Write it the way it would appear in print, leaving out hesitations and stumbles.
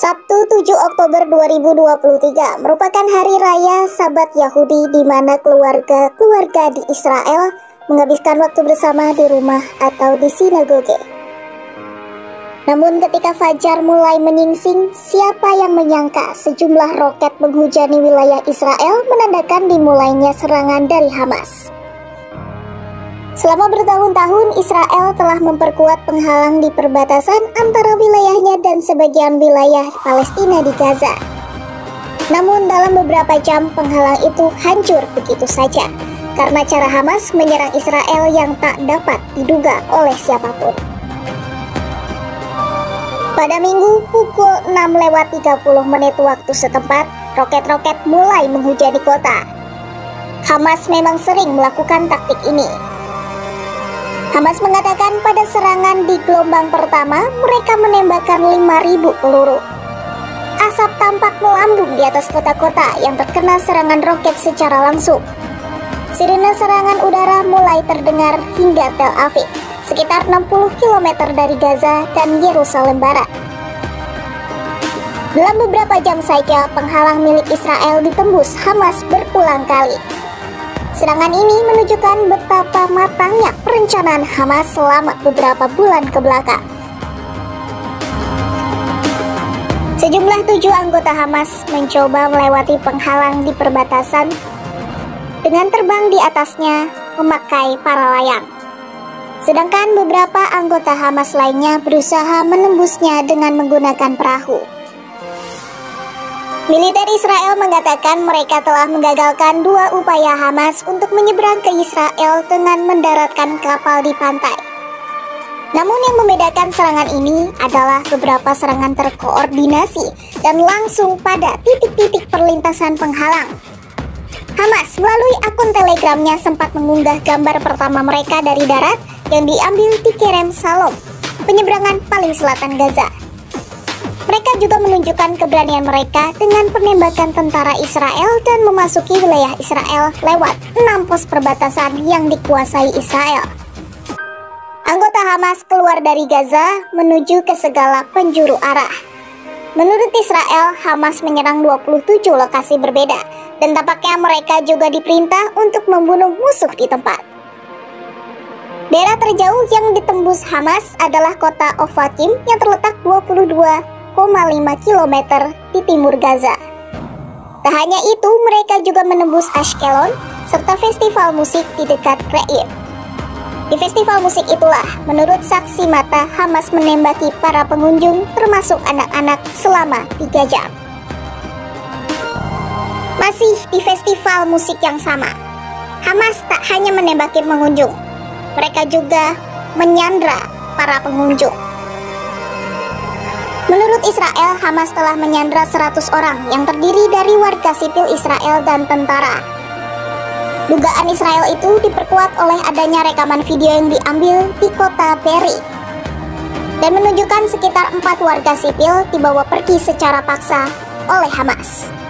Sabtu 7 Oktober 2023 merupakan hari raya Sabat Yahudi di mana keluarga di Israel menghabiskan waktu bersama di rumah atau di sinagoge. Namun ketika fajar mulai menyingsing, siapa yang menyangka sejumlah roket menghujani wilayah Israel menandakan dimulainya serangan dari Hamas. Selama bertahun-tahun, Israel telah memperkuat penghalang di perbatasan antara wilayahnya dan sebagian wilayah Palestina di Gaza. Namun dalam beberapa jam, penghalang itu hancur begitu saja, karena cara Hamas menyerang Israel yang tak dapat diduga oleh siapapun. Pada Minggu pukul 6:30 waktu setempat, roket-roket mulai menghujani kota. Hamas memang sering melakukan taktik ini. Hamas mengatakan pada serangan di gelombang pertama, mereka menembakkan 5.000 peluru. Asap tampak melambung di atas kota-kota yang terkena serangan roket secara langsung. Sirene serangan udara mulai terdengar hingga Tel Aviv, sekitar 60 km dari Gaza dan Yerusalem Barat. Dalam beberapa jam saja, penghalang milik Israel ditembus Hamas berulang kali. Serangan ini menunjukkan betapa matangnya perencanaan Hamas selama beberapa bulan ke belakang. Sejumlah 7 anggota Hamas mencoba melewati penghalang di perbatasan dengan terbang di atasnya memakai para layang. Sedangkan beberapa anggota Hamas lainnya berusaha menembusnya dengan menggunakan perahu. Militer Israel mengatakan mereka telah menggagalkan 2 upaya Hamas untuk menyeberang ke Israel dengan mendaratkan kapal di pantai. Namun yang membedakan serangan ini adalah beberapa serangan terkoordinasi dan langsung pada titik-titik perlintasan penghalang. Hamas melalui akun Telegramnya sempat mengunggah gambar pertama mereka dari darat yang diambil di Kerem Shalom, penyeberangan paling selatan Gaza. Mereka juga menunjukkan keberanian mereka dengan penembakan tentara Israel dan memasuki wilayah Israel lewat 6 pos perbatasan yang dikuasai Israel. Anggota Hamas keluar dari Gaza menuju ke segala penjuru arah. Menurut Israel, Hamas menyerang 27 lokasi berbeda, dan tampaknya mereka juga diperintah untuk membunuh musuh di tempat. Daerah terjauh yang ditembus Hamas adalah kota Ofakim yang terletak 22,5 km di timur Gaza. Tak hanya itu, mereka juga menembus Ashkelon serta festival musik di dekat Re'im. Di festival musik itulah, menurut saksi mata, Hamas menembaki para pengunjung termasuk anak-anak selama 3 jam. Masih di festival musik yang sama, Hamas tak hanya menembaki pengunjung, mereka juga menyandra para pengunjung. Menurut Israel, Hamas telah menyandra 100 orang yang terdiri dari warga sipil Israel dan tentara. Dugaan Israel itu diperkuat oleh adanya rekaman video yang diambil di kota Be'eri dan menunjukkan sekitar 4 warga sipil dibawa pergi secara paksa oleh Hamas.